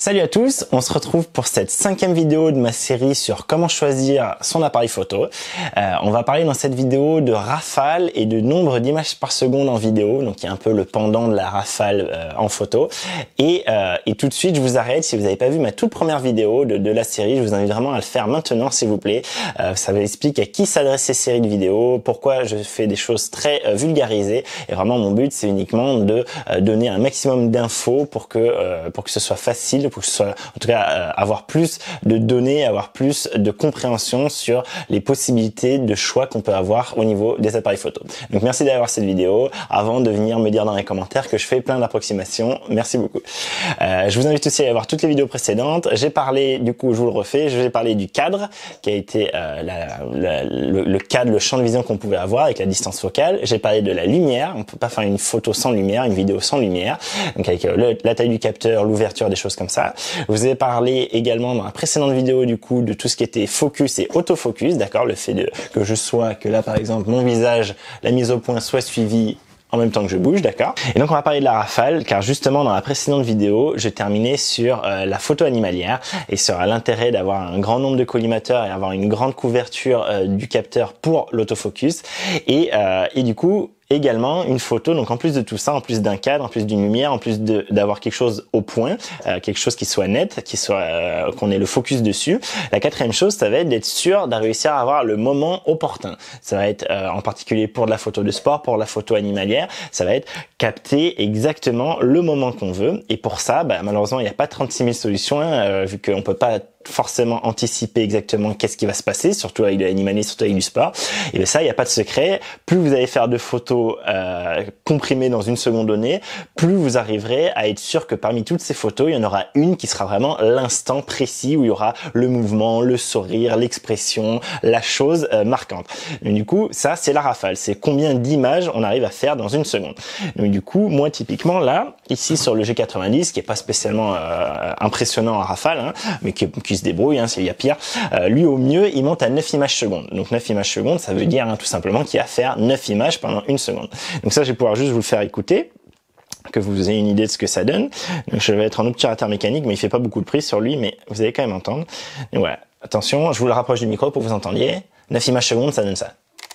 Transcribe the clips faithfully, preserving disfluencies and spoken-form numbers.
Salut à tous, on se retrouve pour cette cinquième vidéo de ma série sur comment choisir son appareil photo. Euh, on va parler dans cette vidéo de rafale et de nombre d'images par seconde en vidéo, donc il y a un peu le pendant de la rafale euh, en photo. Et, euh, et tout de suite, je vous arrête, si vous n'avez pas vu ma toute première vidéo de, de la série, je vous invite vraiment à le faire maintenant s'il vous plaît. Euh, ça vous explique à qui s'adresse ces séries de vidéos, pourquoi je fais des choses très euh, vulgarisées. Et vraiment mon but c'est uniquement de euh, donner un maximum d'infos pour que, euh, pour que ce soit facile, pour que ce soit, en tout cas, euh, avoir plus de données, avoir plus de compréhension sur les possibilités de choix qu'on peut avoir au niveau des appareils photo. Donc merci d'aller voir cette vidéo. Avant de venir me dire dans les commentaires que je fais plein d'approximations, merci beaucoup. Euh, je vous invite aussi à aller voir toutes les vidéos précédentes. J'ai parlé, du coup, je vous le refais, je vais parler du cadre, qui a été euh, la, la, le, le cadre, le champ de vision qu'on pouvait avoir avec la distance focale. J'ai parlé de la lumière. On peut pas faire une photo sans lumière, une vidéo sans lumière. Donc avec euh, le, la taille du capteur, l'ouverture, des choses comme ça. Je vous ai parlé également dans la précédente vidéo du coup de tout ce qui était focus et autofocus, d'accord, le fait de que je sois, que là par exemple mon visage, la mise au point soit suivie en même temps que je bouge, d'accord. Et donc on va parler de la rafale, car justement dans la précédente vidéo, je terminais sur euh, la photo animalière et sur l'intérêt d'avoir un grand nombre de collimateurs et avoir une grande couverture euh, du capteur pour l'autofocus. Et, euh, et du coup, également une photo, donc en plus de tout ça, en plus d'un cadre, en plus d'une lumière, en plus de d'avoir quelque chose au point, euh, quelque chose qui soit net, qui soit euh, qu'on ait le focus dessus. La quatrième chose, ça va être d'être sûr de réussir à avoir le moment opportun. Ça va être euh, en particulier pour de la photo de sport, pour la photo animalière, ça va être capter exactement le moment qu'on veut. Et pour ça, bah, malheureusement, il n'y a pas trente-six mille solutions, hein, euh, vu qu'on peut pas forcément anticiper exactement qu'est-ce qui va se passer, surtout avec de l'animalier, surtout avec du sport. Et bien ça, il n'y a pas de secret. Plus vous allez faire de photos euh, comprimées dans une seconde donnée, plus vous arriverez à être sûr que parmi toutes ces photos, il y en aura une qui sera vraiment l'instant précis où il y aura le mouvement, le sourire, l'expression, la chose euh, marquante. Donc du coup, ça, c'est la rafale. C'est combien d'images on arrive à faire dans une seconde. Donc du coup, moi, typiquement, là, ici sur le G quatre-vingt-dix, qui est pas spécialement euh, impressionnant en rafale, hein, mais qui, qui se débrouille, hein, s'il y a pire, euh, lui au mieux il monte à neuf images secondes. Donc neuf images secondes, ça veut dire hein, tout simplement qu'il va faire neuf images pendant une seconde. Donc ça je vais pouvoir juste vous le faire écouter, que vous ayez une idée de ce que ça donne. Donc je vais être en obturateur mécanique, mais il fait pas beaucoup de prise sur lui, mais vous allez quand même entendre. Donc voilà, attention, je vous le rapproche du micro pour que vous entendiez. neuf images secondes, ça donne ça.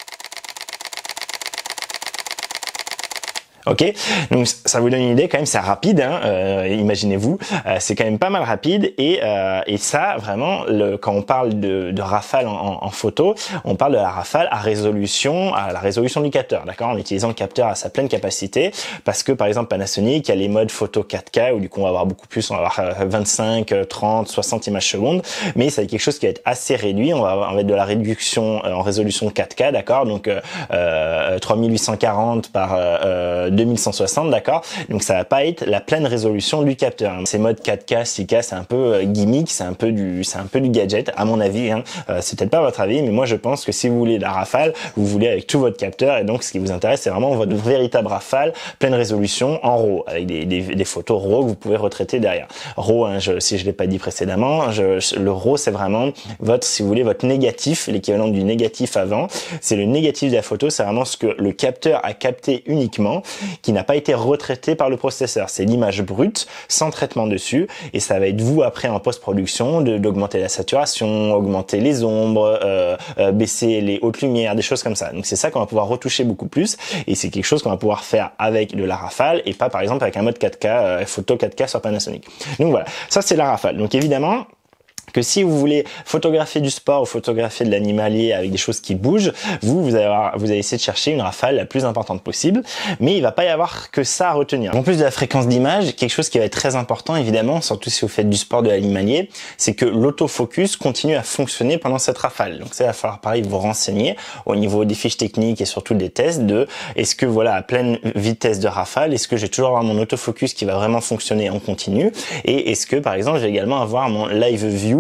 Ok, donc ça vous donne une idée quand même, c'est rapide, hein, euh, imaginez-vous, euh, c'est quand même pas mal rapide et euh, et ça vraiment, le, quand on parle de, de rafale en, en photo, on parle de la rafale à résolution, à la résolution du capteur, d'accord, en utilisant le capteur à sa pleine capacité, parce que par exemple Panasonic, il y a les modes photo quatre K où du coup on va avoir beaucoup plus, on va avoir vingt-cinq, trente, soixante images secondes, mais c'est quelque chose qui va être assez réduit, on va avoir, on va être de la réduction en résolution quatre K, d'accord, donc euh, trois mille huit cent quarante par euh, deux mille cent soixante, d'accord, donc ça va pas être la pleine résolution du capteur. Ces modes quatre K, six K, c'est un peu euh, gimmick, c'est un peu du, c'est un peu du gadget, à mon avis. Hein. Euh, c'est peut-être pas votre avis, mais moi je pense que si vous voulez la rafale, vous voulez avec tout votre capteur, et donc ce qui vous intéresse, c'est vraiment votre véritable rafale, pleine résolution en RAW, avec des, des, des photos RAW que vous pouvez retraiter derrière. RAW, hein, je, si je l'ai pas dit précédemment, je, le RAW c'est vraiment votre, si vous voulez, votre négatif, l'équivalent du négatif avant. C'est le négatif de la photo, c'est vraiment ce que le capteur a capté uniquement, qui n'a pas été retraité par le processeur. C'est l'image brute, sans traitement dessus, et ça va être vous après en post-production d'augmenter la saturation, augmenter les ombres, euh, euh, baisser les hautes lumières, des choses comme ça. Donc c'est ça qu'on va pouvoir retoucher beaucoup plus, et c'est quelque chose qu'on va pouvoir faire avec de la rafale, et pas par exemple avec un mode quatre K, euh, photo quatre K sur Panasonic. Donc voilà, ça c'est la rafale. Donc évidemment, que si vous voulez photographier du sport ou photographier de l'animalier avec des choses qui bougent, vous, vous allez, avoir, vous allez essayer de chercher une rafale la plus importante possible, mais il va pas y avoir que ça à retenir. En plus de la fréquence d'image, quelque chose qui va être très important évidemment, surtout si vous faites du sport, de l'animalier, c'est que l'autofocus continue à fonctionner pendant cette rafale. Donc ça, il va falloir pareil vous renseigner au niveau des fiches techniques et surtout des tests de est-ce que voilà à pleine vitesse de rafale, est-ce que j'ai toujours avoir mon autofocus qui va vraiment fonctionner en continu, et est-ce que par exemple je vais également avoir mon live view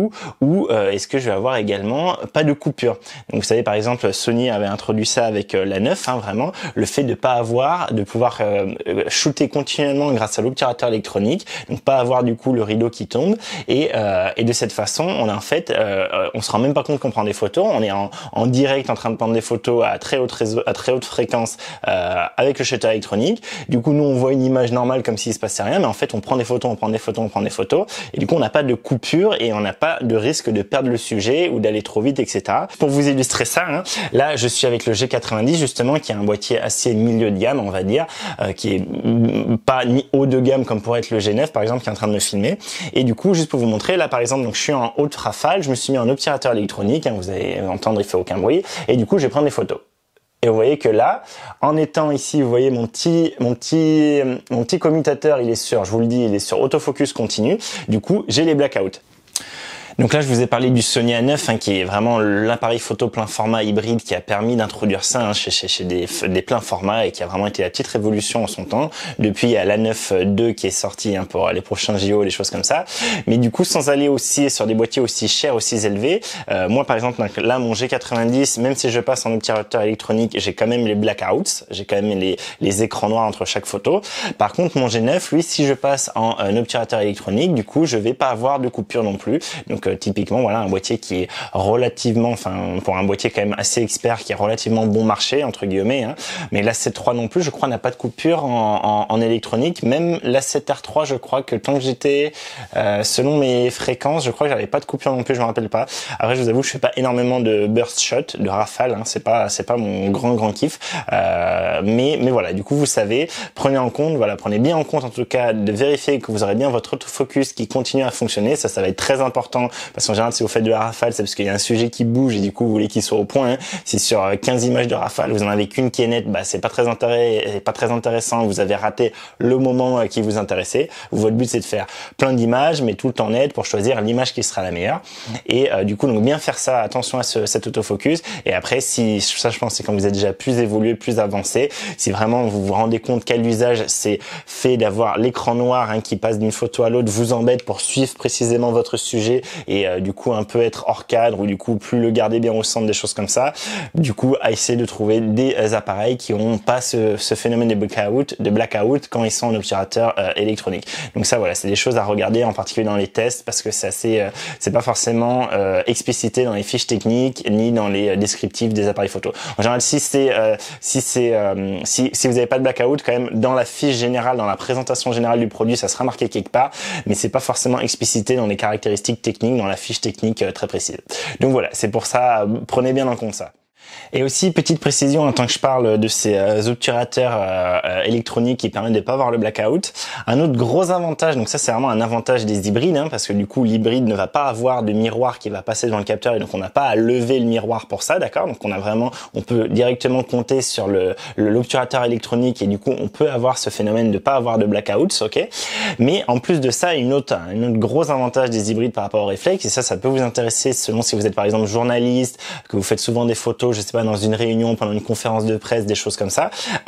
tout, ou euh, est-ce que je vais avoir également pas de coupure. Donc vous savez par exemple Sony avait introduit ça avec euh, la neuf, hein, vraiment le fait de pas avoir, de pouvoir euh, shooter continuellement grâce à l'obturateur électronique, donc pas avoir du coup le rideau qui tombe, et, euh, et de cette façon on a en fait, euh, on se rend même pas compte qu'on prend des photos, on est en, en direct en train de prendre des photos à très haute réseau, à très haute fréquence euh, avec le shutter électronique. Du coup nous on voit une image normale comme s'il se passait rien, mais en fait on prend des photos, on prend des photos, on prend des photos, et du coup on n'a pas de coupure et on n'a pas de risque de perdre le sujet ou d'aller trop vite, et cetera. Pour vous illustrer ça, hein, là je suis avec le G quatre-vingt-dix justement, qui est un boîtier assez milieu de gamme on va dire, euh, qui est pas ni haut de gamme comme pourrait être le G neuf par exemple qui est en train de me filmer. Et du coup juste pour vous montrer, là par exemple donc je suis en haute rafale, je me suis mis en obturateur électronique, hein, vous allez entendre il fait aucun bruit, et du coup je vais prendre des photos. Et vous voyez que là, en étant ici, vous voyez mon petit, mon petit, mon petit commutateur, il est sur, je vous le dis, il est sur autofocus continu. Du coup, j'ai les blackouts. Donc là, je vous ai parlé du Sony A neuf, hein, qui est vraiment l'appareil photo plein format hybride qui a permis d'introduire ça hein, chez, chez, chez des, des pleins formats et qui a vraiment été la petite révolution en son temps. Depuis, il y a l'A neuf deux qui est sorti hein, pour les prochains J O, les choses comme ça. Mais du coup, sans aller aussi sur des boîtiers aussi chers, aussi élevés, euh, moi par exemple, là, mon G quatre-vingt-dix, même si je passe en obturateur électronique, j'ai quand même les blackouts, j'ai quand même les, les écrans noirs entre chaque photo. Par contre, mon G neuf, lui, si je passe en un obturateur électronique, du coup, je vais pas avoir de coupure non plus. Donc Donc euh, typiquement voilà un boîtier qui est relativement, enfin pour un boîtier quand même assez expert, qui est relativement bon marché entre guillemets, hein. Mais l'A sept trois non plus, je crois n'a pas de coupure en, en, en électronique. Même l'A sept R trois, je crois que tant que j'étais euh, selon mes fréquences, je crois que j'avais pas de coupure non plus, je me rappelle pas. Après je vous avoue, je fais pas énormément de burst shot, de rafale, hein. c'est pas c'est pas mon grand grand kiff. Euh, mais mais voilà, du coup vous savez, prenez en compte, voilà, prenez bien en compte en tout cas de vérifier que vous aurez bien votre autofocus qui continue à fonctionner. Ça ça va être très important. Parce qu'en général, si vous faites de la rafale, c'est parce qu'il y a un sujet qui bouge et du coup, vous voulez qu'il soit au point. Hein. Si sur quinze images de rafale, vous en avez qu'une qui est nette, bah, c'est pas très intéressant, pas très intéressant. Vous avez raté le moment qui vous intéressait. Votre but, c'est de faire plein d'images, mais tout le temps net pour choisir l'image qui sera la meilleure. Et euh, du coup, donc bien faire ça. Attention à ce, cet autofocus. Et après, si ça, je pense, c'est quand vous êtes déjà plus évolué, plus avancé. Si vraiment vous vous rendez compte quel usage c'est fait d'avoir l'écran noir hein, qui passe d'une photo à l'autre, vous embête pour suivre précisément votre sujet et euh, du coup un peu être hors cadre ou du coup plus le garder bien au centre, des choses comme ça. Du coup à essayer de trouver des euh, appareils qui n'ont pas ce, ce phénomène de blackout, de blackout quand ils sont en obturateur euh, électronique. Donc ça voilà, c'est des choses à regarder en particulier dans les tests parce que c'est assez, euh, c'est pas forcément euh, explicité dans les fiches techniques ni dans les euh, descriptifs des appareils photo. En général si c'est euh, si c'est euh, si, si vous n'avez pas de blackout quand même dans la fiche générale, dans la présentation générale du produit, ça sera marqué quelque part, mais c'est pas forcément explicité dans les caractéristiques techniques, dans la fiche technique très précise. Donc voilà, c'est pour ça, prenez bien en compte ça. Et aussi, petite précision, en tant que je parle de ces euh, obturateurs euh, électroniques qui permettent de pas avoir le blackout, un autre gros avantage, donc ça c'est vraiment un avantage des hybrides, hein, parce que du coup l'hybride ne va pas avoir de miroir qui va passer devant le capteur et donc on n'a pas à lever le miroir pour ça, d'accord? Donc on a vraiment, on peut directement compter sur le l'obturateur électronique et du coup on peut avoir ce phénomène de pas avoir de blackouts, ok? Mais en plus de ça, une autre, un autre gros avantage des hybrides par rapport au réflexe, et ça, ça peut vous intéresser selon si vous êtes par exemple journaliste, que vous faites souvent des photos, je sais pas, dans une réunion, pendant une conférence de presse, des choses comme ça.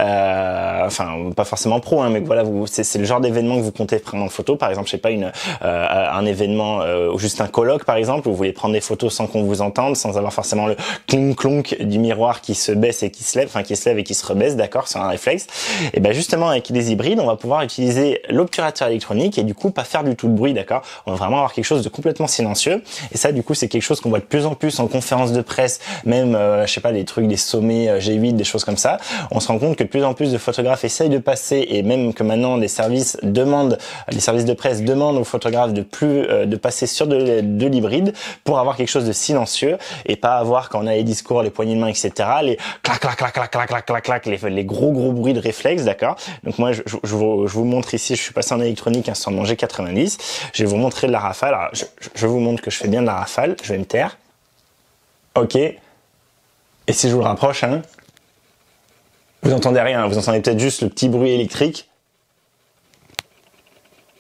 Euh, enfin, pas forcément pro, hein, mais voilà, vous, c'est, c'est le genre d'événement que vous comptez prendre en photo. Par exemple, je sais pas, une, euh, un événement euh, ou juste un colloque, par exemple, où vous voulez prendre des photos sans qu'on vous entende, sans avoir forcément le clonk clonk du miroir qui se baisse et qui se lève, enfin qui se lève et qui se rebaisse, d'accord, sur un réflexe. Et ben justement, avec les hybrides, on va pouvoir utiliser l'obturateur électronique et du coup pas faire du tout de bruit, d'accord. On va vraiment avoir quelque chose de complètement silencieux. Et ça, du coup, c'est quelque chose qu'on voit de plus en plus en conférence de presse, même, euh, je sais pas, des trucs, des sommets G huit, des choses comme ça. On se rend compte que de plus en plus de photographes essayent de passer, et même que maintenant les services demandent, les services de presse demandent aux photographes de plus euh, de passer sur de, de l'hybride pour avoir quelque chose de silencieux et pas avoir, quand on a les discours, les poignées de main, et cetera, les clac clac clac clac clac clac clac clac, les, les gros gros bruits de réflexe, d'accord. Donc moi, je, je, je, vous, je vous montre ici, je suis passé en électronique hein, sur mon G quatre-vingt-dix. Je vais vous montrer de la rafale. Alors, je, je vous montre que je fais bien de la rafale. Je vais me taire. Ok. Et si je vous le rapproche, hein, vous entendez rien, vous entendez peut-être juste le petit bruit électrique.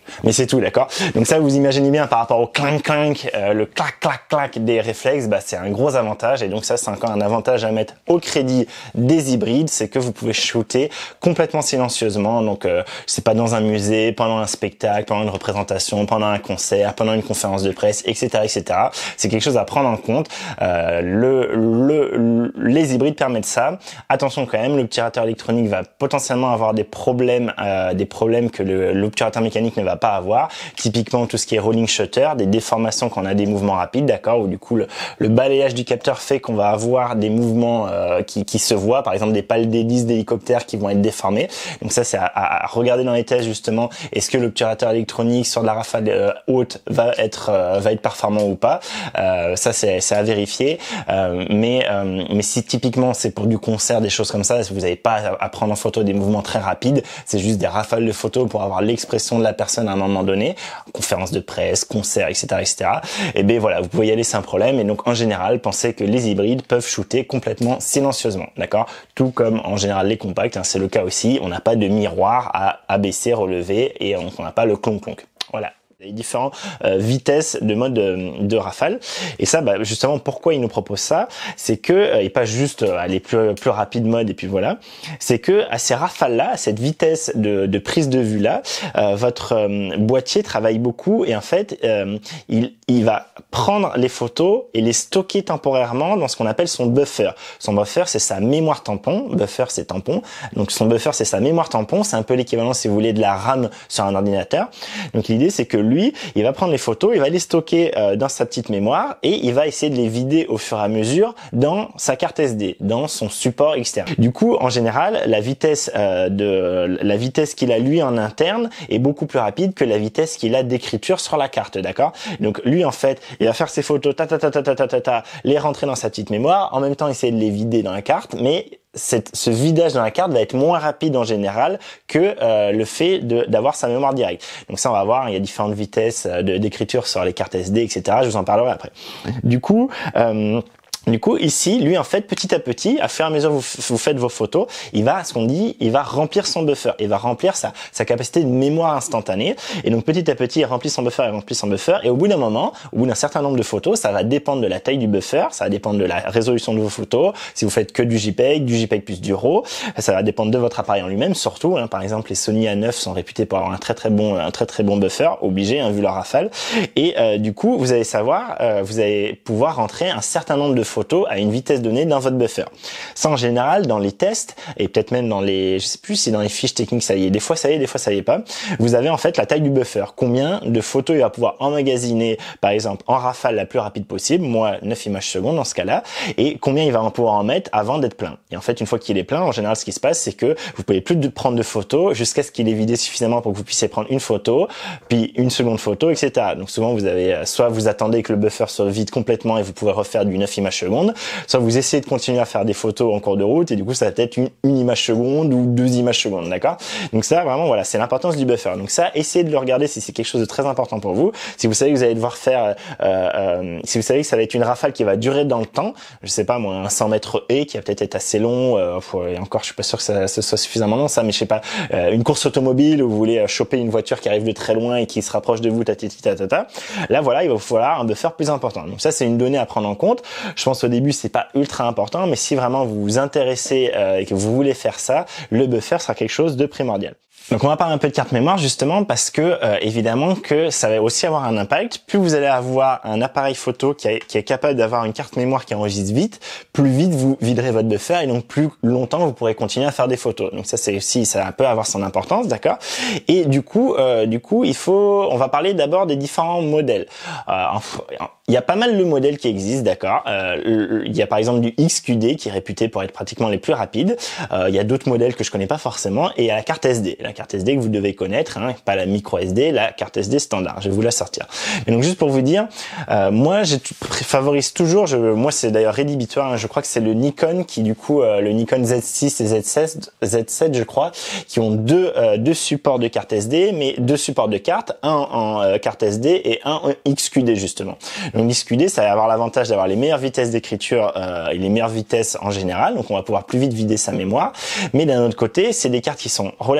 Mais c'est tout, d'accord? Donc ça, vous imaginez bien par rapport au clank clank, euh, le clac clac clac des réflexes, bah c'est un gros avantage. Et donc ça, c'est encore un avantage à mettre au crédit des hybrides, c'est que vous pouvez shooter complètement silencieusement. Donc euh, c'est pas dans un musée, pendant un spectacle, pendant une représentation, pendant un concert, pendant une conférence de presse, et cetera, et cetera. C'est quelque chose à prendre en compte. Euh, le, le, les hybrides permettent ça. Attention quand même, l'obturateur électronique va potentiellement avoir des problèmes, euh, des problèmes que l'obturateur mécanique ne va pas avoir, typiquement tout ce qui est rolling shutter, des déformations quand on a des mouvements rapides, d'accord, où du coup le, le balayage du capteur fait qu'on va avoir des mouvements euh, qui, qui se voient, par exemple des pales d'hélice d'hélicoptère qui vont être déformés. Donc ça c'est à, à regarder dans les tests justement, est-ce que l'obturateur électronique sur de la rafale euh, haute va être euh, va être performant ou pas. Euh, ça c'est c'est à vérifier. Euh, mais euh, mais si typiquement c'est pour du concert, des choses comme ça, si vous n'avez pas à prendre en photo des mouvements très rapides, c'est juste des rafales de photos pour avoir l'expression de la personne à un moment donné, conférence de presse, concert, et cetera, et cetera. Et ben voilà, vous pouvez y aller sans problème. Et donc en général, pensez que les hybrides peuvent shooter complètement silencieusement, d'accord. Tout comme en général les compacts, hein, c'est le cas aussi. On n'a pas de miroir à abaisser, relever, et on n'a pas le clonk clonk. Voilà. Les différentes euh, vitesses de mode de, de rafale, et ça bah, justement pourquoi ils nous proposent ça, c'est que euh, et pas juste euh, aller plus plus rapide mode et puis voilà, c'est que à ces rafales là, à cette vitesse de, de prise de vue là, euh, votre euh, boîtier travaille beaucoup et en fait euh, il il va prendre les photos et les stocker temporairement dans ce qu'on appelle son buffer. Son buffer c'est sa mémoire tampon, buffer c'est tampon, donc son buffer c'est sa mémoire tampon, c'est un peu l'équivalent si vous voulez de la RAM sur un ordinateur. Donc l'idée c'est que lui, il va prendre les photos, il va les stocker euh, dans sa petite mémoire et il va essayer de les vider au fur et à mesure dans sa carte S D, dans son support externe. Du coup, en général, la vitesse euh, de la vitesse qu'il a lui en interne est beaucoup plus rapide que la vitesse qu'il a d'écriture sur la carte, d'accord? Donc lui, en fait, il va faire ses photos, ta ta ta ta ta ta ta ta, les rentrer dans sa petite mémoire, en même temps essayer de les vider dans la carte, mais Cette, ce vidage dans la carte va être moins rapide en général que euh, le fait d'avoir sa mémoire directe. Donc ça, on va voir, il y a différentes vitesses d'écriture sur les cartes S D, et cetera. Je vous en parlerai après. Du coup, euh, Du coup, ici, lui, en fait, petit à petit, à fur et à mesure que vous, vous faites vos photos, il va, ce qu'on dit, il va remplir son buffer. Il va remplir sa, sa capacité de mémoire instantanée. Et donc, petit à petit, il remplit son buffer, il remplit son buffer. Et au bout d'un moment, au bout d'un certain nombre de photos, ça va dépendre de la taille du buffer, ça va dépendre de la résolution de vos photos. Si vous faites que du JPEG, du JPEG plus du RAW, ça va dépendre de votre appareil en lui-même, surtout. Hein, par exemple, les Sony A neuf sont réputés pour avoir un très très bon, un très très bon buffer, obligé, hein, vu leur rafale. Et euh, du coup, vous allez savoir, euh, vous allez pouvoir rentrer un certain nombre de photos à une vitesse donnée dans votre buffer. Ça, en général, dans les tests, et peut-être même dans les, je sais plus si dans les fiches techniques ça y est, des fois ça y est, des fois ça y est pas, vous avez en fait la taille du buffer. Combien de photos il va pouvoir emmagasiner, par exemple, en rafale la plus rapide possible, moi, neuf images secondes dans ce cas-là, et combien il va en pouvoir en mettre avant d'être plein. Et en fait, une fois qu'il est plein, en général, ce qui se passe, c'est que vous pouvez plus de prendre de photos jusqu'à ce qu'il est vidé suffisamment pour que vous puissiez prendre une photo, puis une seconde photo, et cetera. Donc souvent, vous avez, soit vous attendez que le buffer soit vide complètement et vous pouvez refaire du neuf images secondes, soit vous essayez de continuer à faire des photos en cours de route et du coup ça va être une, une image seconde ou deux images secondes, d'accord? Donc ça vraiment voilà, c'est l'importance du buffer. Donc ça, essayez de le regarder si c'est quelque chose de très important pour vous. Si vous savez que vous allez devoir faire, euh, euh, si vous savez que ça va être une rafale qui va durer dans le temps, je sais pas moi, un cent mètres haies qui va peut-être être assez long, euh, et encore je suis pas sûr que ça, ça soit suffisamment long ça, mais je sais pas, euh, une course automobile où vous voulez choper une voiture qui arrive de très loin et qui se rapproche de vous, tatati tatata. Là voilà, il va vous falloir un buffer plus important. Donc ça c'est une donnée à prendre en compte. Je pense au début c'est pas ultra important, mais si vraiment vous vous intéressez euh, et que vous voulez faire ça, le buffer sera quelque chose de primordial. Donc on va parler un peu de carte mémoire justement parce que euh, évidemment que ça va aussi avoir un impact. Plus vous allez avoir un appareil photo qui, a, qui est capable d'avoir une carte mémoire qui enregistre vite, plus vite vous viderez votre buffer et donc plus longtemps vous pourrez continuer à faire des photos. Donc ça c'est aussi, ça peut avoir son importance, d'accord. Et du coup, euh, du coup il faut, on va parler d'abord des différents modèles. Euh, il y a pas mal de modèles qui existent, d'accord. Euh, il y a par exemple du X Q D qui est réputé pour être pratiquement les plus rapides. Euh, il y a d'autres modèles que je connais pas forcément et il y a la carte S D. La carte S D que vous devez connaître, hein, pas la micro S D, la carte S D standard. Je vais vous la sortir. Et donc juste pour vous dire, euh, moi je favorise toujours, je, moi c'est d'ailleurs rédhibitoire, hein, je crois que c'est le Nikon qui du coup, euh, le Nikon Z six et Z sept, Z sept je crois, qui ont deux, euh, deux supports de carte S D, mais deux supports de carte, un en euh, carte S D et un en X Q D justement. Donc X Q D, ça va avoir l'avantage d'avoir les meilleures vitesses d'écriture euh, et les meilleures vitesses en général, donc on va pouvoir plus vite vider sa mémoire. Mais d'un autre côté, c'est des cartes qui sont relativement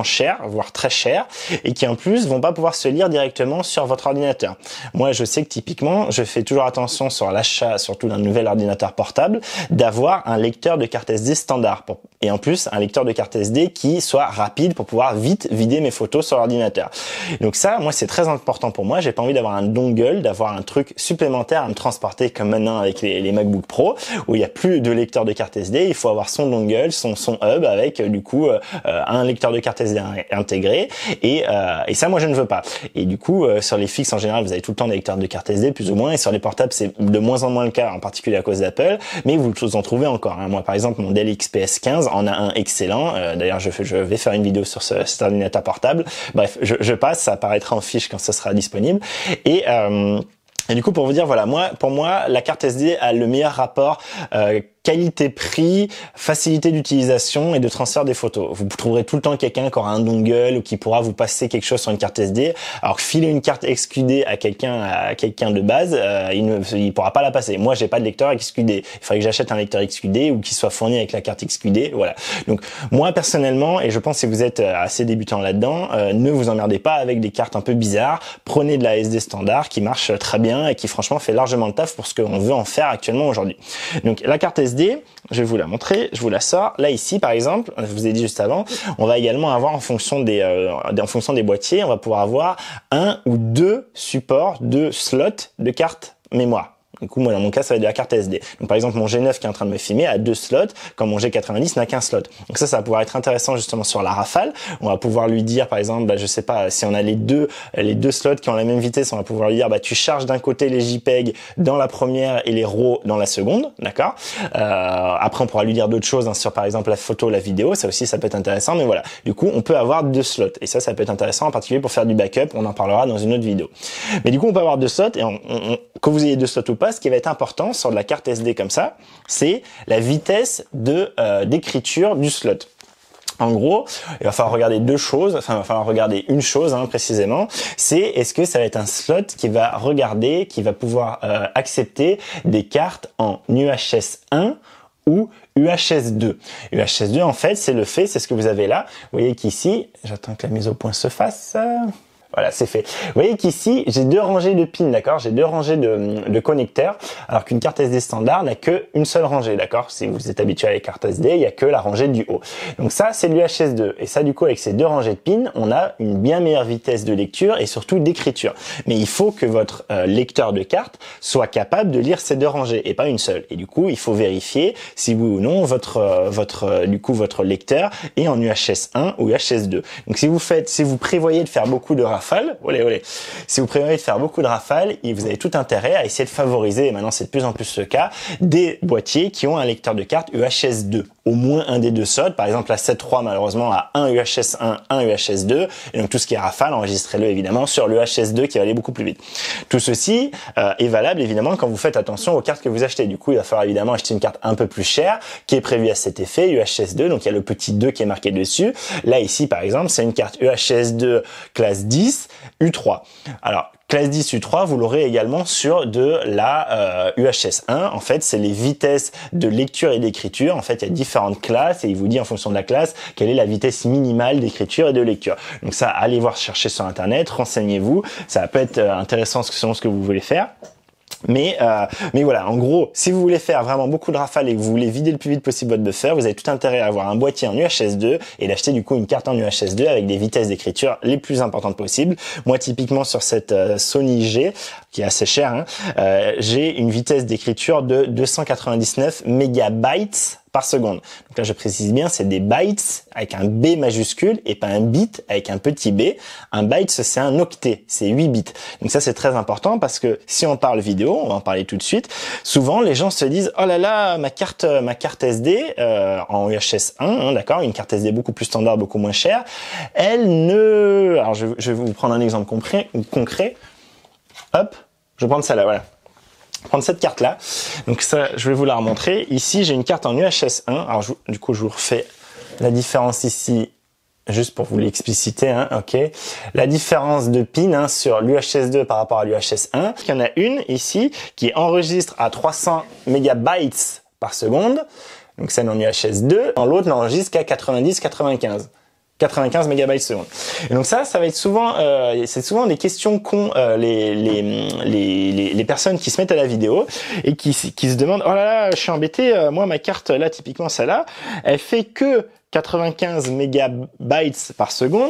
chers, voire très chers, et qui en plus vont pas pouvoir se lire directement sur votre ordinateur. Moi, je sais que typiquement, je fais toujours attention sur l'achat, surtout d'un nouvel ordinateur portable, d'avoir un lecteur de carte S D standard. Pour, et en plus, un lecteur de carte S D qui soit rapide pour pouvoir vite vider mes photos sur l'ordinateur. Donc ça, moi, c'est très important pour moi. J'ai pas envie d'avoir un dongle, d'avoir un truc supplémentaire à me transporter comme maintenant avec les, les MacBook Pro, où il y a plus de lecteur de carte S D. Il faut avoir son dongle, son, son hub avec du coup euh, un lecteur de carte S D intégré. Et, euh, et ça, moi, je ne veux pas. Et du coup, euh, sur les fixes en général, vous avez tout le temps des lecteurs de carte S D, plus ou moins. Et sur les portables, c'est de moins en moins le cas, en particulier à cause d'Apple. Mais vous en trouvez encore. Hein. Moi, par exemple, mon Dell X P S quinze en a un excellent. Euh, D'ailleurs, je, je vais faire une vidéo sur ce, cet ordinateur portable. Bref, je, je passe. Ça apparaîtra en fiche quand ce sera disponible. Et euh, Et du coup, pour vous dire, voilà, moi, pour moi, la carte S D a le meilleur rapport euh, qualité-prix, facilité d'utilisation et de transfert des photos. Vous trouverez tout le temps quelqu'un qui aura un dongle ou qui pourra vous passer quelque chose sur une carte S D. Alors que filer une carte X Q D à quelqu'un à quelqu'un de base, euh, il ne il pourra pas la passer. Moi, j'ai pas de lecteur X Q D. Il faudrait que j'achète un lecteur X Q D ou qu'il soit fourni avec la carte X Q D. Voilà. Donc moi personnellement, et je pense que si vous êtes assez débutant là-dedans, euh, ne vous emmerdez pas avec des cartes un peu bizarres. Prenez de la S D standard qui marche très bien et qui franchement fait largement le taf pour ce qu'on veut en faire actuellement aujourd'hui. Donc la carte S D, je vais vous la montrer, je vous la sors. Là ici par exemple, je vous ai dit juste avant, on va également avoir en fonction des euh, en fonction des boîtiers, on va pouvoir avoir un ou deux supports, deux slots de carte mémoire. Du coup, moi, dans mon cas, ça va être de la carte S D. Donc, par exemple, mon G neuf qui est en train de me filmer a deux slots, quand mon G quatre-vingt-dix n'a qu'un slot. Donc ça, ça va pouvoir être intéressant justement sur la rafale. On va pouvoir lui dire, par exemple, bah, je sais pas, si on a les deux, les deux slots qui ont la même vitesse, on va pouvoir lui dire, bah, tu charges d'un côté les JPEG dans la première et les RAW dans la seconde, d'accord. Euh, après, on pourra lui dire d'autres choses hein, sur, par exemple, la photo, la vidéo. Ça aussi, ça peut être intéressant. Mais voilà, du coup, on peut avoir deux slots. Et ça, ça peut être intéressant, en particulier pour faire du backup. On en parlera dans une autre vidéo. Mais du coup, on peut avoir deux slots et on, on, on, que vous ayez deux slots ou pas, ce qui va être important sur de la carte S D comme ça, c'est la vitesse de euh, d'écriture du slot. En gros, il va falloir regarder deux choses, enfin il va falloir regarder une chose hein, précisément, c'est est-ce que ça va être un slot qui va regarder, qui va pouvoir euh, accepter des cartes en U H S un ou U H S deux. U H S deux en fait, c'est le fait, c'est ce que vous avez là. Vous voyez qu'ici, j'attends que la mise au point se fasse. Voilà, c'est fait. Vous voyez qu'ici, j'ai deux rangées de pins, d'accord? J'ai deux rangées de, de connecteurs, alors qu'une carte S D standard n'a qu'une seule rangée, d'accord? Si vous êtes habitué à les cartes S D, il n'y a que la rangée du haut. Donc ça, c'est l'U H S deux. Et ça, du coup, avec ces deux rangées de pins, on a une bien meilleure vitesse de lecture et surtout d'écriture. Mais il faut que votre euh, lecteur de carte soit capable de lire ces deux rangées et pas une seule. Et du coup, il faut vérifier si oui ou non votre, euh, votre, euh, du coup, votre lecteur est en U H S un ou U H S deux. Donc si vous faites, si vous prévoyez de faire beaucoup de rafales, olé, olé. Si vous prévoyez de faire beaucoup de rafales, vous avez tout intérêt à essayer de favoriser, et maintenant c'est de plus en plus le cas, des boîtiers qui ont un lecteur de carte U H S deux. Au moins un des deux slots. Par exemple, la sept trois malheureusement a un U H S un, un U H S deux. Et donc tout ce qui est rafale, enregistrez-le évidemment sur le U H S deux qui va aller beaucoup plus vite. Tout ceci euh, est valable évidemment quand vous faites attention aux cartes que vous achetez. Du coup, il va falloir évidemment acheter une carte un peu plus chère qui est prévue à cet effet, U H S deux. Donc il y a le petit deux qui est marqué dessus. Là ici par exemple, c'est une carte U H S deux classe dix U trois. Alors classe dix U trois, vous l'aurez également sur de la euh, U H S un. En fait, c'est les vitesses de lecture et d'écriture. En fait, il y a différentes classes et il vous dit en fonction de la classe quelle est la vitesse minimale d'écriture et de lecture. Donc ça, allez voir chercher sur Internet, renseignez-vous. Ça peut être intéressant selon ce que vous voulez faire. Mais euh, mais voilà, en gros, si vous voulez faire vraiment beaucoup de rafales et que vous voulez vider le plus vite possible votre buffer, vous avez tout intérêt à avoir un boîtier en U H S deux et d'acheter du coup une carte en U H S deux avec des vitesses d'écriture les plus importantes possibles. Moi, typiquement sur cette euh, Sony G, qui est assez chère, hein, euh, j'ai une vitesse d'écriture de deux cent quatre-vingt-dix-neuf mégabytes par seconde. Donc là, je précise bien, c'est des bytes avec un B majuscule et pas un bit avec un petit b. Un byte, c'est un octet, c'est huit bits. Donc ça, c'est très important parce que si on parle vidéo, on va en parler tout de suite, souvent les gens se disent « Oh là là, ma carte ma carte S D euh, en U H S un, hein, d'accord, une carte S D beaucoup plus standard, beaucoup moins chère, elle ne... » Alors, je, je vais vous prendre un exemple concret. concret. Hop, je vais prendre celle-là, voilà. Prendre cette carte là, donc ça je vais vous la remontrer. Ici j'ai une carte en U H S un, alors je, du coup je vous refais la différence ici juste pour vous l'expliciter, hein, ok. La différence de pin hein, sur l'U H S deux par rapport à l'U H S un, il y en a une ici qui enregistre à trois cents mégabytes par seconde, donc celle en U H S deux, dans l'autre n'enregistre qu'à quatre-vingt-dix quatre-vingt-quinze. quatre-vingt-quinze mégabytes seconde. Et donc ça, ça va être souvent, euh, c'est souvent des questions qu'ont euh, les, les, les, les, les personnes qui se mettent à la vidéo et qui, qui se demandent, oh là là, je suis embêté, euh, moi ma carte là, typiquement celle-là, elle fait que quatre-vingt-quinze mégabytes par seconde,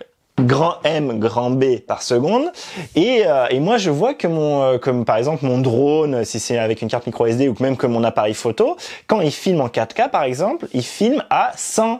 grand M, grand B par seconde, et, euh, et moi je vois que mon, euh, comme par exemple mon drone, si c'est avec une carte micro S D, ou même que mon appareil photo, quand il filme en quatre K par exemple, il filme à cent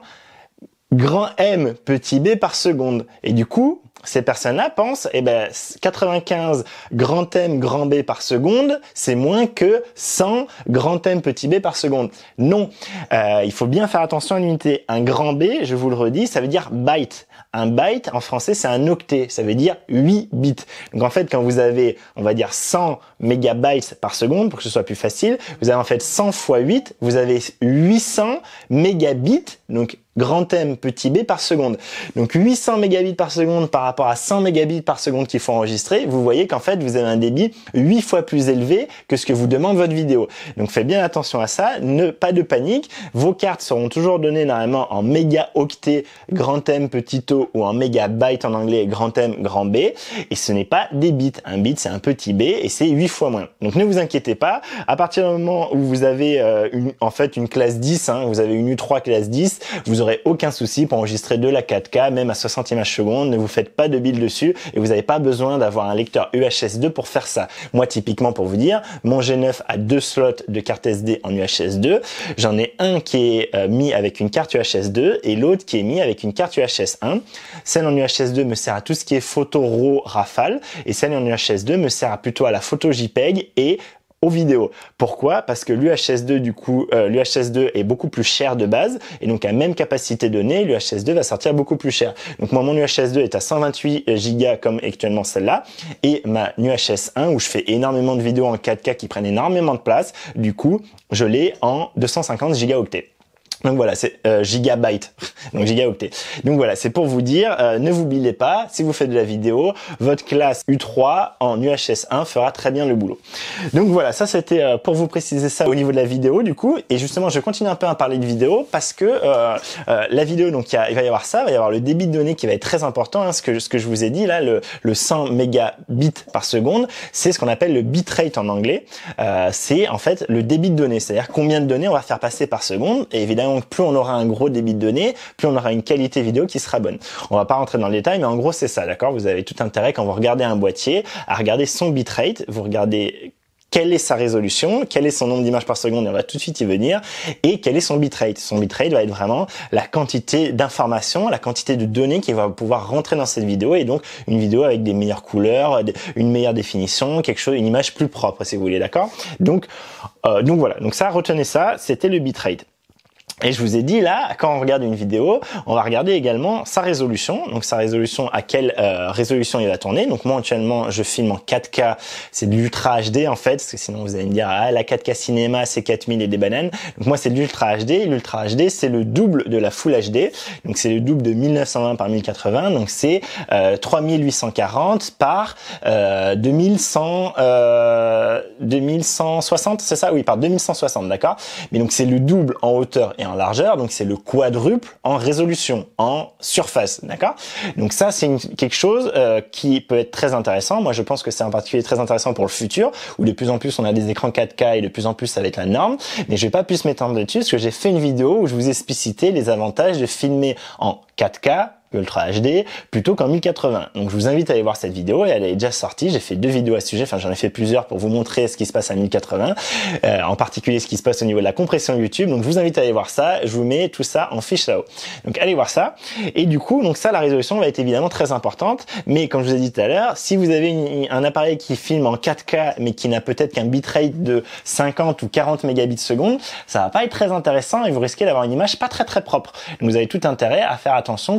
grand M, petit b par seconde. Et du coup, ces personnes-là pensent, eh ben, quatre-vingt-quinze grand M, grand B par seconde, c'est moins que cent grand M, petit b par seconde. Non, euh, il faut bien faire attention à l'unité. Un grand B, je vous le redis, ça veut dire byte. Un byte, en français, c'est un octet, ça veut dire huit bits. Donc en fait, quand vous avez, on va dire cent mégabytes par seconde, pour que ce soit plus facile, vous avez en fait cent fois huit, vous avez huit cents mégabits, donc grand M, petit b par seconde. Donc huit cents mégabits par seconde par rapport à cent mégabits par seconde qu'il faut enregistrer, vous voyez qu'en fait, vous avez un débit huit fois plus élevé que ce que vous demande votre vidéo. Donc faites bien attention à ça, ne pas de panique. Vos cartes seront toujours données normalement en mégaoctets grand M, petit o, ou en mégabytes en anglais, grand M, grand B, et ce n'est pas des bits. Un bit, c'est un petit b, et c'est huit fois moins. Donc ne vous inquiétez pas, à partir du moment où vous avez euh, une, en fait une classe dix, hein, vous avez une U trois classe dix, vous aurez aucun souci pour enregistrer de la quatre K, même à soixante images secondes, ne vous faites pas de build dessus, et vous n'avez pas besoin d'avoir un lecteur U H S deux pour faire ça. Moi, typiquement, pour vous dire, mon G neuf a deux slots de carte S D en U H S deux, j'en ai un qui est euh, mis avec une carte U H S deux, et l'autre qui est mis avec une carte U H S un. Celle en U H S deux me sert à tout ce qui est photo RAW rafale, et celle en U H S deux me sert à plutôt à la photo JPEG et aux vidéos. Pourquoi? Parce que l'U H S deux, du coup, euh, l'U H S deux est beaucoup plus cher de base, et donc à même capacité donnée, l'U H S deux va sortir beaucoup plus cher. Donc moi, mon U H S deux est à cent vingt-huit gigas comme actuellement celle-là, et ma U H S un, où je fais énormément de vidéos en quatre K qui prennent énormément de place, du coup, je l'ai en deux cent cinquante gigaoctets. Donc voilà, c'est euh, gigabyte, donc gigaoctet. Donc voilà, c'est pour vous dire, euh, ne vous bilez pas, si vous faites de la vidéo, votre classe U trois en U H S un fera très bien le boulot. Donc voilà, ça c'était euh, pour vous préciser ça au niveau de la vidéo du coup. Et justement, je continue un peu à parler de vidéo parce que euh, euh, la vidéo, donc il, y a, il va y avoir ça, il va y avoir le débit de données qui va être très important. Hein, ce que ce que je vous ai dit là, le, le cent mégabits par seconde, c'est ce qu'on appelle le bitrate en anglais. Euh, c'est en fait le débit de données, c'est-à-dire combien de données on va faire passer par seconde. Et évidemment, plus on aura un gros débit de données, plus on aura une qualité vidéo qui sera bonne. On va pas rentrer dans le détail, mais en gros c'est ça, d'accord? Vous avez tout intérêt quand vous regardez un boîtier à regarder son bitrate, vous regardez quelle est sa résolution, quel est son nombre d'images par seconde, et on va tout de suite y venir, et quel est son bitrate. Son bitrate va être vraiment la quantité d'informations, la quantité de données qui va pouvoir rentrer dans cette vidéo, et donc une vidéo avec des meilleures couleurs, une meilleure définition, quelque chose, une image plus propre si vous voulez, d'accord? Donc, euh, donc voilà, donc ça, retenez ça, c'était le bitrate. Et je vous ai dit là, quand on regarde une vidéo, on va regarder également sa résolution. Donc sa résolution, à quelle euh, résolution il va tourner. Donc moi actuellement, je filme en quatre K, c'est de l'Ultra H D en fait, parce que sinon vous allez me dire, ah la quatre K cinéma c'est quatre mille et des bananes. Donc moi c'est de l'Ultra H D, l'Ultra H D c'est le double de la Full H D. Donc c'est le double de mille neuf cent vingt par mille quatre-vingts, donc c'est euh, trois mille huit cent quarante par euh, deux mille cent, euh, deux mille cent soixante, c'est ça? Oui, par deux mille cent soixante, d'accord? Mais donc c'est le double en hauteur et en largeur, donc c'est le quadruple en résolution, en surface, d'accord? Donc ça, c'est une, quelque chose euh, qui peut être très intéressant. Moi, je pense que c'est en particulier très intéressant pour le futur, où de plus en plus on a des écrans quatre K et de plus en plus ça va être la norme. Mais je vais pas plus m'étendre dessus, parce que j'ai fait une vidéo où je vous ai explicité les avantages de filmer en quatre K, Ultra H D, plutôt qu'en mille quatre-vingts. Donc je vous invite à aller voir cette vidéo, et elle est déjà sortie. J'ai fait deux vidéos à ce sujet, enfin j'en ai fait plusieurs pour vous montrer ce qui se passe à mille quatre-vingts, euh, en particulier ce qui se passe au niveau de la compression YouTube. Donc je vous invite à aller voir ça, je vous mets tout ça en fiche là-haut. Donc allez voir ça. Et du coup, donc ça, la résolution va être évidemment très importante, mais comme je vous ai dit tout à l'heure, si vous avez une, un appareil qui filme en quatre K, mais qui n'a peut-être qu'un bitrate de cinquante ou quarante mégabits seconde, ça va pas être très intéressant et vous risquez d'avoir une image pas très très propre. Donc vous avez tout intérêt à faire attention que votre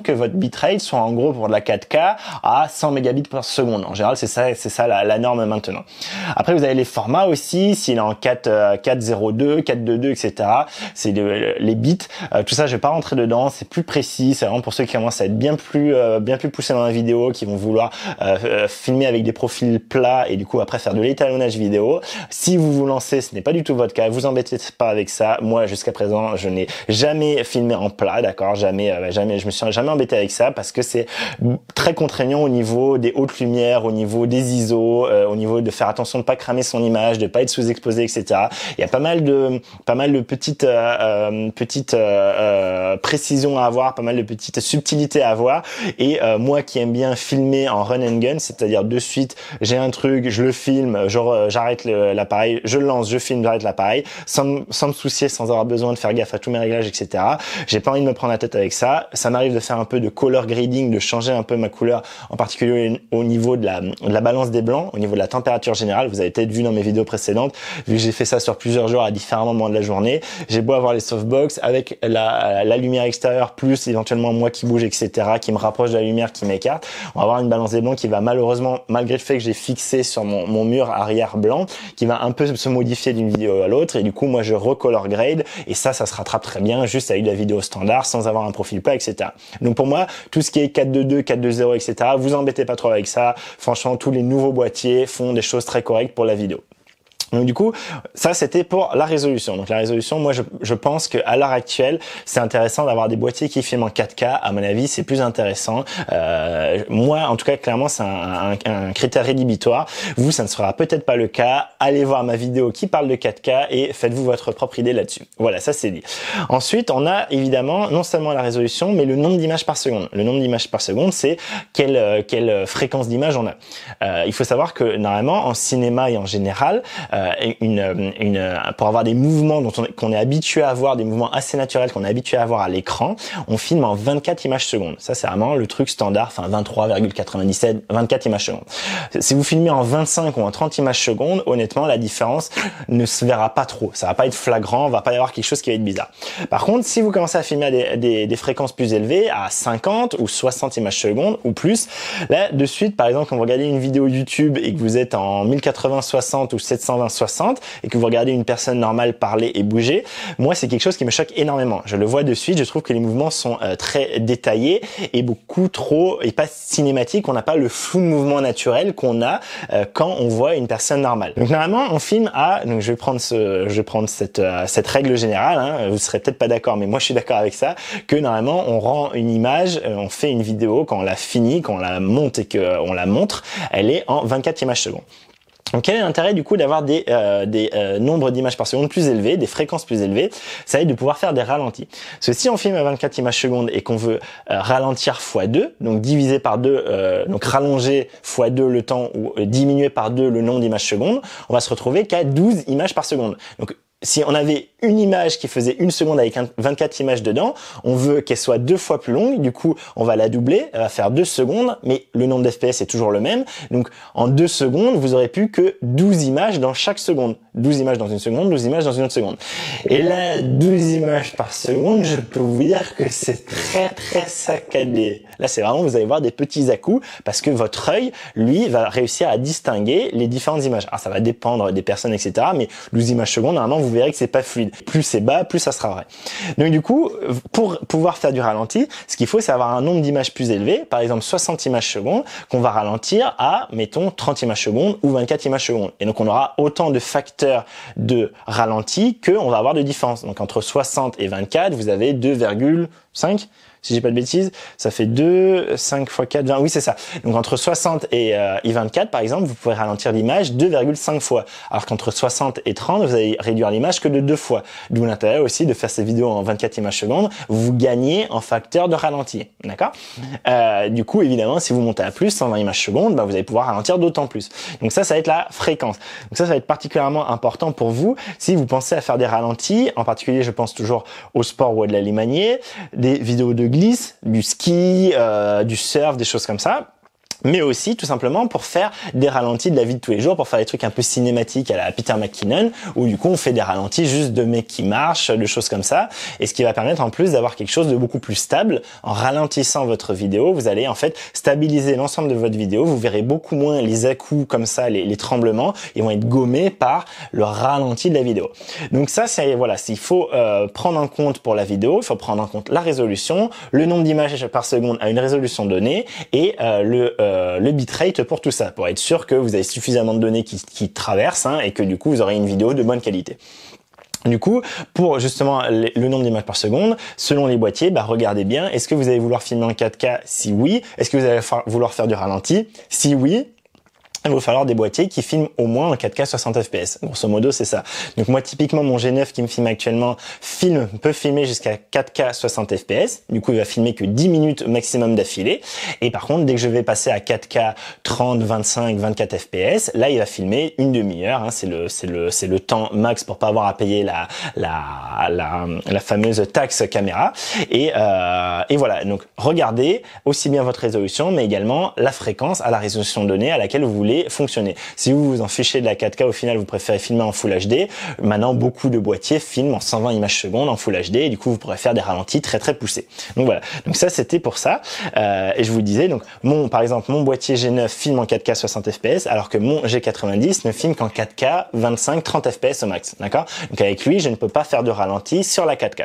bitrate, soit en gros pour de la quatre K à cent mégabits par seconde. En général, c'est ça, c'est ça la, la norme maintenant. Après, vous avez les formats aussi, s'il est en quatre, quatre zéro deux, quatre deux deux, et cetera. C'est les, les bits. Euh, tout ça, je vais pas rentrer dedans. C'est plus précis. C'est vraiment pour ceux qui commencent à être bien plus, euh, bien plus poussés dans la vidéo, qui vont vouloir euh, euh, filmer avec des profils plats et du coup après faire de l'étalonnage vidéo. Si vous vous lancez, ce n'est pas du tout votre cas. Vous embêtez pas avec ça. Moi, jusqu'à présent, je n'ai jamais filmé en plat, d'accord. Jamais, euh, jamais. Je me suis jamais embêté avec ça parce que c'est très contraignant au niveau des hautes lumières, au niveau des I S O, euh, au niveau de faire attention de pas cramer son image, de pas être sous-exposé, et cetera. Il y a pas mal de, pas mal de petites, euh, euh, petites euh, euh, précisions à avoir, pas mal de petites subtilités à avoir. Et euh, moi qui aime bien filmer en run and gun, c'est-à-dire de suite, j'ai un truc, je le filme, genre j'arrête l'appareil, je le lance, je filme, j'arrête l'appareil, sans, sans me soucier, sans avoir besoin de faire gaffe à tous mes réglages, et cetera. J'ai pas envie de me prendre la tête avec ça. Ça m'arrive de faire un peu de color grading, de changer un peu ma couleur, en particulier au niveau de la, de la balance des blancs, au niveau de la température générale. Vous avez peut-être vu dans mes vidéos précédentes, vu que j'ai fait ça sur plusieurs jours à différents moments de la journée. J'ai beau avoir les softbox avec la, la lumière extérieure plus éventuellement moi qui bouge, et cetera, qui me rapproche de la lumière, qui m'écarte. On va avoir une balance des blancs qui va malheureusement, malgré le fait que j'ai fixé sur mon, mon mur arrière blanc, qui va un peu se modifier d'une vidéo à l'autre. Et du coup, moi, je recolor grade. Et ça, ça se rattrape très bien juste avec de la vidéo standard, sans avoir un profil plat, et cetera. Donc pour moi, tout ce qui est quatre deux deux, quatre deux zéro, et cetera, vous embêtez pas trop avec ça. Franchement, tous les nouveaux boîtiers font des choses très correctes pour la vidéo. Donc du coup, ça c'était pour la résolution. Donc la résolution, moi je, je pense qu'à l'heure actuelle, c'est intéressant d'avoir des boîtiers qui filment en quatre K. À mon avis, c'est plus intéressant. Euh, moi, en tout cas, clairement, c'est un, un, un critère rédhibitoire. Vous, ça ne sera peut-être pas le cas. Allez voir ma vidéo qui parle de quatre K et faites-vous votre propre idée là-dessus. Voilà, ça c'est dit. Ensuite, on a évidemment non seulement la résolution, mais le nombre d'images par seconde. Le nombre d'images par seconde, c'est quelle, quelle fréquence d'image on a. Euh, il faut savoir que normalement, en cinéma et en général, euh, Une, une, pour avoir des mouvements dont on, qu'on est habitué à avoir, des mouvements assez naturels qu'on est habitué à avoir à l'écran, on filme en vingt-quatre images secondes. Ça, c'est vraiment le truc standard, enfin vingt-trois virgule quatre-vingt-dix-sept, vingt-quatre images secondes. Si vous filmez en vingt-cinq ou en trente images secondes, honnêtement, la différence ne se verra pas trop. Ça va pas être flagrant, on va pas y avoir quelque chose qui va être bizarre. Par contre, si vous commencez à filmer à des, des, des fréquences plus élevées, à cinquante ou soixante images secondes ou plus, là, de suite, par exemple, quand vous regardez une vidéo YouTube et que vous êtes en mille quatre-vingts soixante ou sept cent vingt soixante et que vous regardez une personne normale parler et bouger, moi c'est quelque chose qui me choque énormément. Je le vois de suite, je trouve que les mouvements sont euh, très détaillés et beaucoup trop et pas cinématiques. On n'a pas le flou de mouvement naturel qu'on a euh, quand on voit une personne normale. Donc normalement on filme à, donc je vais prendre ce, je vais prendre cette euh, cette règle générale. Hein, vous serez peut-être pas d'accord, mais moi je suis d'accord avec ça. Que normalement on rend une image, euh, on fait une vidéo quand on l'a finie, quand on la monte et que euh, on la montre, elle est en vingt-quatre images secondes. Donc quel est l'intérêt du coup d'avoir des, euh, des euh, nombres d'images par seconde plus élevés, des fréquences plus élevées? Ça va être de pouvoir faire des ralentis. Parce que si on filme à vingt-quatre images secondes et qu'on veut euh, ralentir fois deux, donc diviser par deux, euh, donc rallonger fois deux le temps ou euh, diminuer par deux le nombre d'images secondes, on va se retrouver qu'à douze images par seconde. Donc si on avait une image qui faisait une seconde avec vingt-quatre images dedans, on veut qu'elle soit deux fois plus longue, du coup on va la doubler, elle va faire deux secondes, mais le nombre d'F P S est toujours le même, donc en deux secondes, vous aurez plus que douze images dans chaque seconde. douze images dans une seconde, douze images dans une autre seconde. Et là, douze images par seconde, je peux vous dire que c'est très très saccadé. Là c'est vraiment, vous allez voir des petits à-coups, parce que votre œil, lui, va réussir à distinguer les différentes images. Alors ça va dépendre des personnes, et cetera, mais douze images secondes, normalement vous vous verrez que c'est pas fluide. Plus c'est bas, plus ça sera vrai. Donc du coup, pour pouvoir faire du ralenti, ce qu'il faut, c'est avoir un nombre d'images plus élevé, par exemple soixante images secondes, qu'on va ralentir à, mettons, trente images secondes ou vingt-quatre images secondes. Et donc on aura autant de facteurs de ralenti qu'on va avoir de différence. Donc entre soixante et vingt-quatre, vous avez deux virgule cinq. Si j'ai pas de bêtises, ça fait deux, cinq fois quatre, vingt, oui c'est ça. Donc entre soixante et, euh, et vingt-quatre par exemple, vous pouvez ralentir l'image deux virgule cinq fois. Alors qu'entre soixante et trente, vous allez réduire l'image que de deux fois. D'où l'intérêt aussi de faire ces vidéos en vingt-quatre images secondes, vous gagnez en facteur de ralenti, d'accord euh, Du coup évidemment, si vous montez à plus, cent vingt images secondes, bah, vous allez pouvoir ralentir d'autant plus. Donc ça, ça va être la fréquence. Donc ça, ça va être particulièrement important pour vous si vous pensez à faire des ralentis, en particulier je pense toujours au sport ou à de l'alimanier, des vidéos de glisse, du ski, euh, du surf, des choses comme ça. mais aussi tout simplement pour faire des ralentis de la vie de tous les jours, pour faire des trucs un peu cinématiques à la Peter McKinnon, où du coup on fait des ralentis juste de mecs qui marchent, de choses comme ça, et ce qui va permettre en plus d'avoir quelque chose de beaucoup plus stable. En ralentissant votre vidéo, vous allez en fait stabiliser l'ensemble de votre vidéo, vous verrez beaucoup moins les à-coups comme ça, les, les tremblements, ils vont être gommés par le ralenti de la vidéo. Donc ça, c'est voilà, il faut euh, prendre en compte pour la vidéo, il faut prendre en compte la résolution, le nombre d'images par seconde à une résolution donnée, et euh, le euh, le bitrate pour tout ça, pour être sûr que vous avez suffisamment de données qui, qui traversent hein, et que du coup vous aurez une vidéo de bonne qualité. Du coup, pour justement le nombre d'images par seconde, selon les boîtiers, bah regardez bien, est-ce que vous allez vouloir filmer en quatre K? Si oui. Est-ce que vous allez vouloir faire du ralenti? Si oui, il va falloir des boîtiers qui filment au moins en quatre K soixante F P S. Grosso modo, c'est ça. Donc moi, typiquement, mon G neuf qui me filme actuellement filme, peut filmer jusqu'à quatre K soixante F P S. Du coup, il va filmer que dix minutes maximum d'affilée. Et par contre, dès que je vais passer à quatre K trente, vingt-cinq, vingt-quatre F P S, là, il va filmer une demi-heure. Hein. C'est le, c'est le, c'est le temps max pour pas avoir à payer la, la, la, la fameuse taxe caméra. Et, euh, et voilà. Donc, regardez aussi bien votre résolution, mais également la fréquence à la résolution donnée à laquelle vous voulez fonctionner. Si vous vous en fichez de la quatre K, au final vous préférez filmer en Full H D, maintenant beaucoup de boîtiers filment en cent vingt images secondes en Full H D et du coup vous pourrez faire des ralentis très très poussés. Donc voilà, donc ça c'était pour ça. Euh, et je vous disais, donc mon par exemple mon boîtier G neuf filme en quatre K soixante F P S alors que mon G quatre-vingt-dix ne filme qu'en quatre K vingt-cinq trente F P S au max. D'accord? Donc avec lui je ne peux pas faire de ralenti sur la quatre K.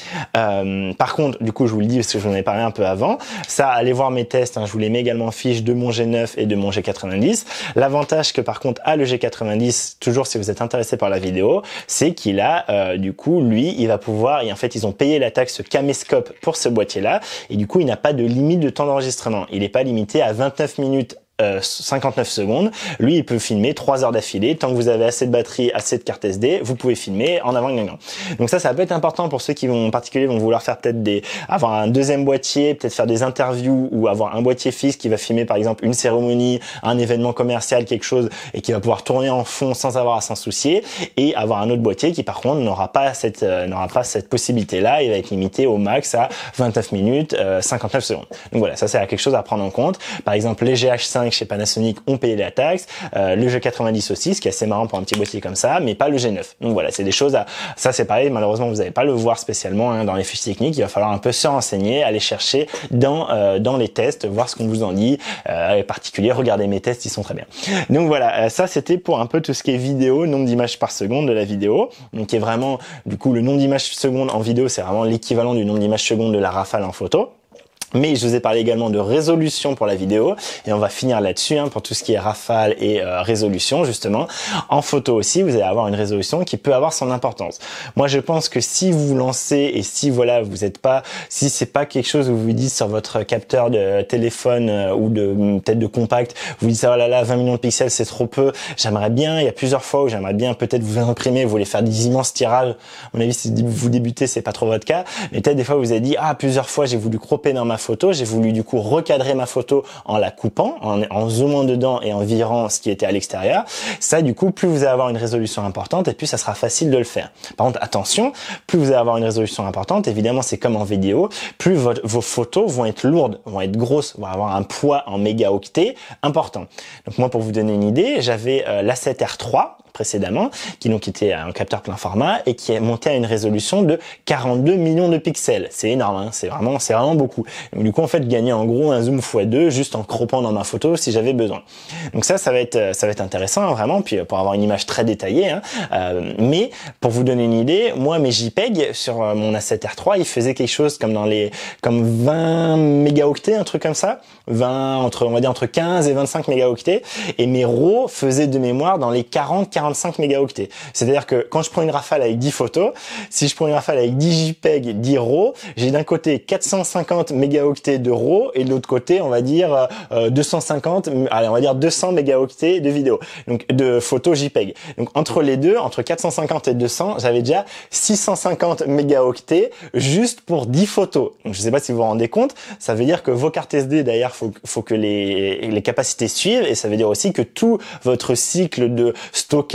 Euh, par contre, du coup je vous le dis parce que je vous en ai parlé un peu avant, ça allez voir mes tests, hein, je vous les mets également en fiche de mon G neuf et de mon G quatre-vingt-dix. L'avantage que par contre a le G quatre-vingt-dix, toujours si vous êtes intéressé par la vidéo, c'est qu'il a euh, du coup lui il va pouvoir, et en fait ils ont payé la taxe caméscope pour ce boîtier là, et du coup il n'a pas de limite de temps d'enregistrement, il n'est pas limité à vingt-neuf minutes Euh, cinquante-neuf secondes. Lui, il peut filmer trois heures d'affilée. Tant que vous avez assez de batterie, assez de carte S D, vous pouvez filmer en avant gagnant. Donc ça, ça peut être important pour ceux qui vont en particulier vont vouloir faire peut-être des, avoir un deuxième boîtier, peut-être faire des interviews ou avoir un boîtier fixe qui va filmer par exemple une cérémonie, un événement commercial, quelque chose et qui va pouvoir tourner en fond sans avoir à s'en soucier, et avoir un autre boîtier qui par contre n'aura pas cette, euh, n'aura pas cette possibilité-là. Il va être limité au max à vingt-neuf minutes, euh, cinquante-neuf secondes. Donc voilà, ça c'est quelque chose à prendre en compte. Par exemple, les G H cinq chez Panasonic ont payé la taxe, euh, le G quatre-vingt-dix aussi, ce qui est assez marrant pour un petit boîtier comme ça, mais pas le G neuf. Donc voilà, c'est des choses à, ça c'est pareil, malheureusement vous n'allez pas le voir spécialement hein, dans les fiches techniques, il va falloir un peu se renseigner, aller chercher dans euh, dans les tests, voir ce qu'on vous en dit, euh, en particulier, regardez mes tests, ils sont très bien. Donc voilà, euh, ça c'était pour un peu tout ce qui est vidéo, nombre d'images par seconde de la vidéo, donc qui est vraiment, du coup le nombre d'images secondes en vidéo, c'est vraiment l'équivalent du nombre d'images secondes de la Rafale en photo. Mais je vous ai parlé également de résolution pour la vidéo et on va finir là-dessus hein, pour tout ce qui est rafale et euh, résolution justement. En photo aussi, vous allez avoir une résolution qui peut avoir son importance. Moi, je pense que si vous vous lancez et si voilà, vous êtes pas, si c'est pas quelque chose où vous vous dites sur votre capteur de téléphone euh, ou de peut-être de compact, vous dites oh là là, vingt millions de pixels c'est trop peu. J'aimerais bien, il y a plusieurs fois où j'aimerais bien peut-être vous imprimer, vous voulez faire des immenses tirages. À mon avis, si vous débutez, c'est pas trop votre cas. Mais peut-être des fois vous avez dit ah plusieurs fois j'ai voulu cropper dans ma photo, j'ai voulu du coup recadrer ma photo en la coupant, en, en zoomant dedans et en virant ce qui était à l'extérieur. Ça du coup, plus vous allez avoir une résolution importante et plus ça sera facile de le faire. Par contre, attention, plus vous allez avoir une résolution importante, évidemment c'est comme en vidéo, plus votre, vos photos vont être lourdes, vont être grosses, vont avoir un poids en mégaoctets important. Donc moi pour vous donner une idée, j'avais euh, l'A sept R trois précédemment, qui donc était un capteur plein format et qui est monté à une résolution de quarante-deux millions de pixels. C'est énorme, hein, c'est vraiment, c'est vraiment beaucoup. Donc du coup, en fait, gagner en gros un zoom fois deux juste en croppant dans ma photo si j'avais besoin. Donc ça, ça va être, ça va être intéressant hein, vraiment, puis pour avoir une image très détaillée. Hein, euh, mais pour vous donner une idée, moi mes JPEG sur mon A sept R trois, ils faisaient quelque chose comme dans les, comme vingt mégaoctets, un truc comme ça, vingt entre, on va dire entre quinze et vingt-cinq mégaoctets, et mes RAW faisaient de mémoire dans les quarante à quarante-cinq mégaoctets. C'est-à-dire que quand je prends une rafale avec dix photos, si je prends une rafale avec dix JPEG, dix RAW, j'ai d'un côté quatre cent cinquante mégaoctets de RAW et de l'autre côté, on va dire euh, deux cent cinquante, allez, on va dire deux cents mégaoctets de vidéo, donc de photos JPEG. Donc entre les deux, entre quatre cent cinquante et deux cents, j'avais déjà six cent cinquante mégaoctets juste pour dix photos. Donc je sais pas si vous vous rendez compte, ça veut dire que vos cartes S D d'ailleurs, faut faut que les les capacités suivent, et ça veut dire aussi que tout votre cycle de stockage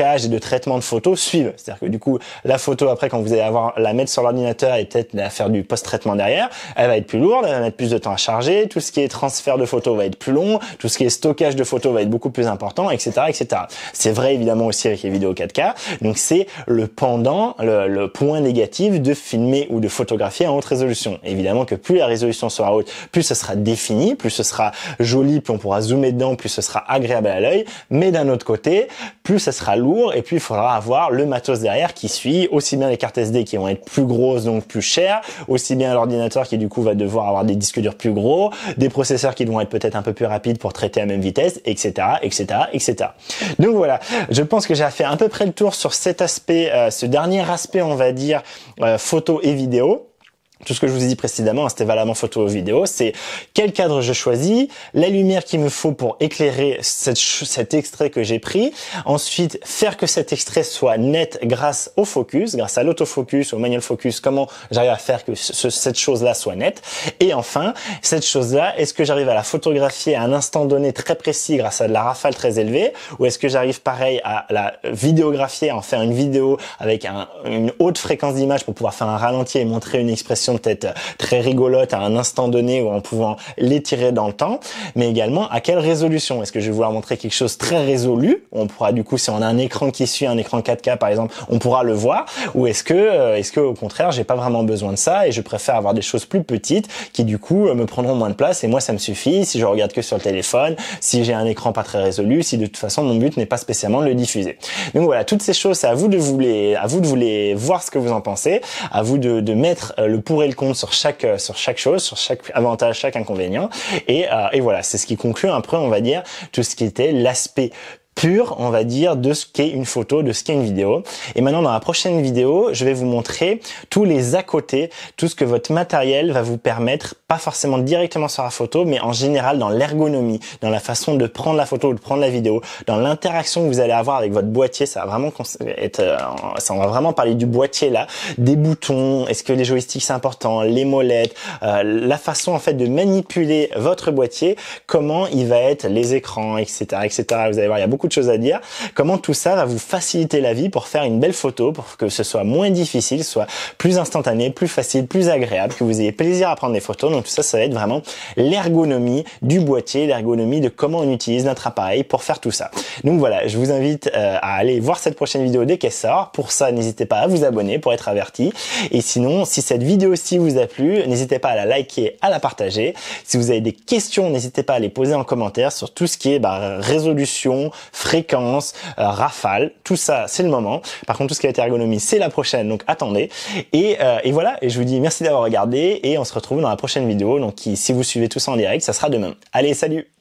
stockage et de traitement de photos suivent. C'est-à-dire que du coup, la photo après, quand vous allez avoir la mettre sur l'ordinateur et peut-être la faire du post-traitement derrière, elle va être plus lourde, elle va mettre plus de temps à charger. Tout ce qui est transfert de photos va être plus long, tout ce qui est stockage de photos va être beaucoup plus important, et cetera, et cetera. C'est vrai évidemment aussi avec les vidéos quatre K. Donc c'est le pendant, le, le point négatif de filmer ou de photographier en haute résolution. Évidemment que plus la résolution sera haute, plus ce sera défini, plus ce sera joli, plus on pourra zoomer dedans, plus ce sera agréable à l'œil. Mais d'un autre côté, plus ça sera lourd et puis il faudra avoir le matos derrière qui suit, aussi bien les cartes S D qui vont être plus grosses donc plus chères, aussi bien l'ordinateur qui du coup va devoir avoir des disques durs plus gros, des processeurs qui vont être peut-être un peu plus rapides pour traiter à même vitesse, et cetera, et cetera, et cetera. Donc voilà, je pense que j'ai fait à peu près le tour sur cet aspect, euh, ce dernier aspect, on va dire, euh, photo et vidéo. Tout ce que je vous ai dit précédemment, c'était valablement photo ou vidéo, c'est quel cadre je choisis, la lumière qu'il me faut pour éclairer cette, cet extrait que j'ai pris, ensuite faire que cet extrait soit net grâce au focus, grâce à l'autofocus, au manual focus, comment j'arrive à faire que ce, cette chose-là soit nette, et enfin, cette chose-là, est-ce que j'arrive à la photographier à un instant donné très précis grâce à de la rafale très élevée, ou est-ce que j'arrive pareil à la vidéographier, à en faire une vidéo avec un, une haute fréquence d'image pour pouvoir faire un ralenti et montrer une expression peut-être très rigolote à un instant donné ou en pouvant l'étirer dans le temps, mais également à quelle résolution. Est-ce que je vais vouloir montrer quelque chose très résolu, on pourra du coup, si on a un écran qui suit un écran quatre K par exemple, on pourra le voir, ou est-ce que euh, est-ce que au contraire j'ai pas vraiment besoin de ça et je préfère avoir des choses plus petites qui du coup me prendront moins de place et moi ça me suffit si je regarde que sur le téléphone, si j'ai un écran pas très résolu, si de toute façon mon but n'est pas spécialement de le diffuser. Donc voilà, toutes ces choses, c'est à vous de vous les, à vous de vous les voir ce que vous en pensez, à vous de, de mettre le pour et le contre sur chaque sur chaque chose, sur chaque avantage, chaque inconvénient, et, euh, et voilà, c'est ce qui conclut un peu, on va dire, tout ce qui était l'aspect pur, on va dire, de ce qu'est une photo, de ce qu'est une vidéo. Et maintenant, dans la prochaine vidéo, je vais vous montrer tous les à côté, tout ce que votre matériel va vous permettre, pas forcément directement sur la photo, mais en général dans l'ergonomie, dans la façon de prendre la photo ou de prendre la vidéo, dans l'interaction que vous allez avoir avec votre boîtier. Ça va vraiment être, ça, on va vraiment parler du boîtier là, des boutons, est-ce que les joysticks c'est important, les molettes, euh, la façon en fait de manipuler votre boîtier, comment il va être, les écrans, et cetera, et cetera. Vous allez voir, il y a beaucoup de choses à dire. Comment tout ça va vous faciliter la vie pour faire une belle photo, pour que ce soit moins difficile, soit plus instantané, plus facile, plus agréable, que vous ayez plaisir à prendre des photos. Donc tout ça, ça va être vraiment l'ergonomie du boîtier, l'ergonomie de comment on utilise notre appareil pour faire tout ça. Donc voilà, je vous invite euh, à aller voir cette prochaine vidéo dès qu'elle sort. Pour ça, n'hésitez pas à vous abonner pour être averti. Et sinon, si cette vidéo-ci vous a plu, n'hésitez pas à la liker, à la partager. Si vous avez des questions, n'hésitez pas à les poser en commentaire sur tout ce qui est bah, résolution, fréquence, euh, rafale, tout ça c'est le moment. Par contre tout ce qui a été ergonomie c'est la prochaine, donc attendez. Et, euh, et voilà, et je vous dis merci d'avoir regardé et on se retrouve dans la prochaine vidéo. Donc qui, si vous suivez tout ça en direct, ça sera demain. Allez, salut!